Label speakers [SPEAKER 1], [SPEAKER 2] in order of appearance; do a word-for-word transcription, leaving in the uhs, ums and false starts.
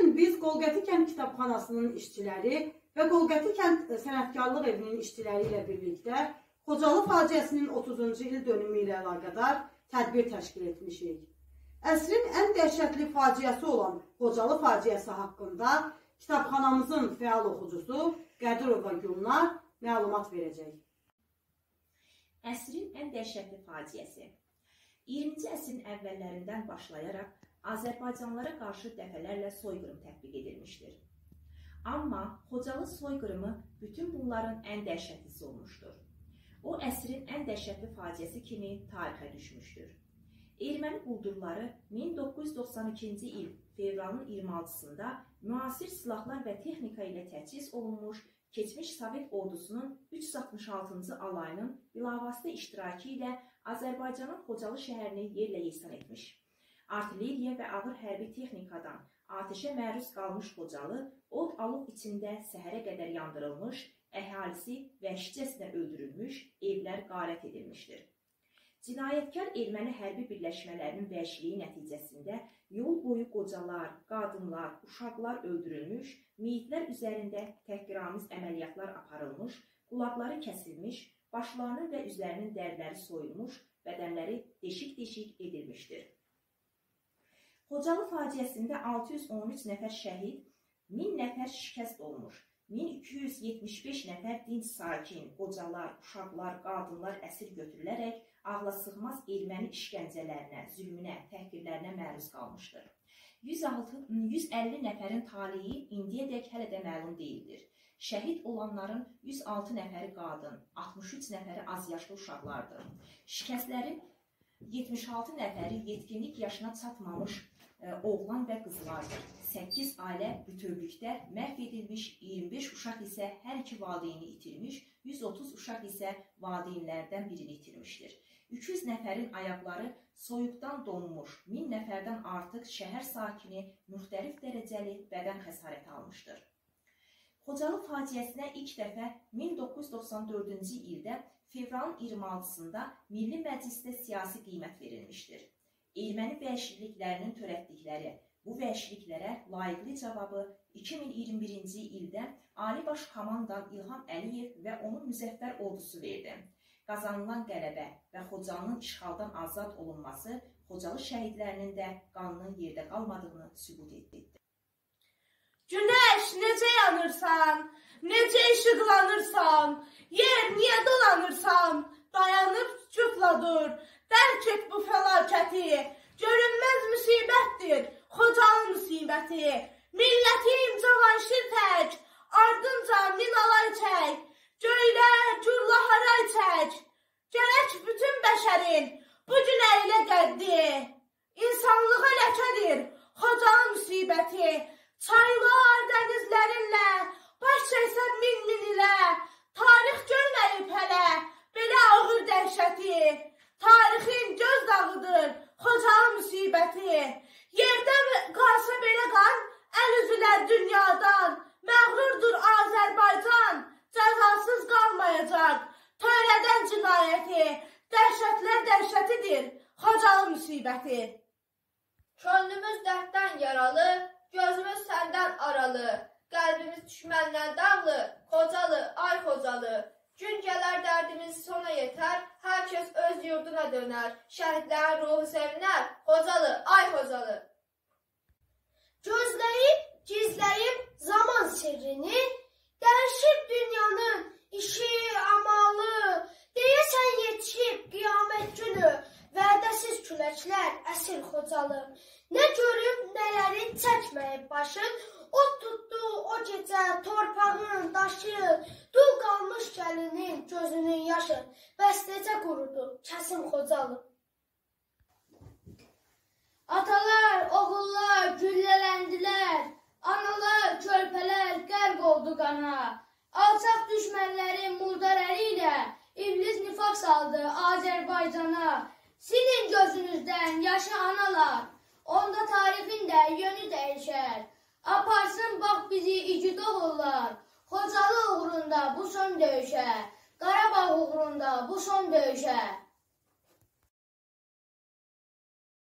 [SPEAKER 1] gün biz Qolqəti kənd kitabxanasının işçiləri və Qolqəti kənd sənətkarlıq evinin işçiləri ilə birlikdə Xocalı faciəsinin otuzuncu il dönümü ilə əlaqədar tədbir təşkil etmişik. Əsrin ən dəhşətli faciəsi olan Xocalı faciəsi haqqında kitabxanamızın fəal oxucusu Qədirova Gülnar məlumat verəcək.
[SPEAKER 2] Əsrin ən dəhşətli faciəsi iyirminci əsrin əvvəllərindən başlayaraq Azərbaycanlılara qarşı dəfələrlə soyqırım tətbiq edilmişdir. Amma Xocalı soyqırımı bütün bunların ən dəhşətlisi olmuşdur. O, əsrin ən dəhşətli faciəsi kimi tarixə düşmüşdür. Erməni quldurları min doqquz yüz doxsan ikinci il fevralın iyirmi altısında müasir silahlar və texnika ilə təchiz olunmuş keçmiş Sovet ordusunun üç yüz altmış altıncı alayının bilavasitə iştirakı ilə Azərbaycanın Xocalı şəhərini yerlə yeksan etmiş. Artilleriya və ağır hərbi texnikadan atəşə məruz qalmış Xocalı od alov içində səhərə qədər yandırılmış, əhalisi vəhşicəsinə öldürülmüş, evlər qarət edilmişdir. Cinayətkar erməni hərbi birləşmələrinin vəhşiliyi nəticəsində yol boyu qocalar, qadınlar, uşaqlar öldürülmüş, meyitlər üzərində təhqiramiz əməliyyatlar aparılmış, qulaqları kəsilmiş, başlarının və üzlərinin dəriləri soyulmuş, bədənləri deşik-deşik edilmişdir. Xocalı faciəsində altı yüz on üç nəfər şəhid, min nəfər şikəst olmuş, min iki yüz yetmiş beş nəfər dinc sakin, qocalar, uşaqlar, qadınlar əsir götürülərək ağlasığmaz erməni işgəncələrinə, zülmünə, təhqirlərinə məruz qalmışdır. yüz əlli nəfərin taleyi indiyədək hələ də məlum deyildir. Şəhid olanların yüz altı nəfəri qadın, altmış üç nəfəri azyaşlı uşaqlardır. Şikəstlərin yetmiş altı nəfəri yetkinlik yaşına çatmamış oğlan və qızlardır. səkkiz ailə bütövlükdə məhv edilmiş, iyirmi beş uşaq isə hər iki valideyni itirmiş, yüz otuz uşaq isə valideynlərdən birini itirmişdir. üç yüz nəfərin ayaqları soyuqdan donmuş, min nəfərdən artıq şəhər sakini müxtəlif dərəcəli bədən xəsarəti almışdır. Xocalı faciəsinə ilk dəfə min doqquz yüz doxsan dördüncü ildə fevralın iyirmi altısında Milli Məclisdə siyasi qiymət verilmişdir. Erməni vəhşiliklərinin törətdikləri bu vəhşiliklərə layiqli cavabı iki min iyirmi birinci ildə Ali Baş Komandan İlham Əliyev və onun müzəffər ordusu verdi. Qazanılan qələbə və Xocalının işğaldan azad olunması Xocalı şəhidlərinin də qanının yerdə qalmadığını sübut etdi.
[SPEAKER 3] Günəş, necə yanırsan, necə işıqlanırsan, yer niyə dolanırsan, dayanıb cütla dur, dərk et bu fəlakəti, görünməz müsibətdir, Xocalı müsibəti, millətim cavanşir tək, ardınca min alay çək, göylə gürlə haray çək, gərək bütün bəşərin bu gün əylə qəddi, insanlığa ləkədir, Xocalı müsibəti, çaylar dənizlərinlə, baş çəksə min min ilə, tarix görməyib hələ, belə ağır dəhşəti, tarixin göz dağıdır, Xocalı müsibəti, yerdə qalsa belə qan, əl üzülər dünyadan, məğrurdur Azərbaycan, cəzasız qalmayacaq, törədən cinayəti, dəhşətlər dəhşətidir, Xocalı müsibəti.
[SPEAKER 4] Könlümüz dərddən yaralı, gözümüz səndən aralı, qəlbimiz düşməndən dağlı, Xocalı, ay Xocalı. Gün gələr dərdimiz sona yetər, hər kəs öz yurduna dönər, şəhidlərin ruhu sevinər, Xocalı, ay Xocalı.
[SPEAKER 5] Gözləyib, gizləyib zaman sirrini, dəyişib dünyanın işi, amalı, deyəsən yetişib qiyamət günü, vədəsiz küləklər əsir Xocalı. Nə görüb, nələri çəkməyib başın, o tutdu o gecə torpağın daşı, dul qalmış gəlinin gözünün yaşı, bəstəcə qurudu kəsim Xocalı. Atalar, oğullar güllələndilər, analar, körpələr qərq oldu qana, alçaq düşmənlərin murdar əli ilə iblis nifaq saldı Azərbaycana. Silin gözünüzdən yaşı analar, onda tarixin də yönü dəyişər. Aparsın bax bizi igid oğullar, Xocalı uğrunda bu son döyüşə, Qarabağ uğrunda bu son döyüşə.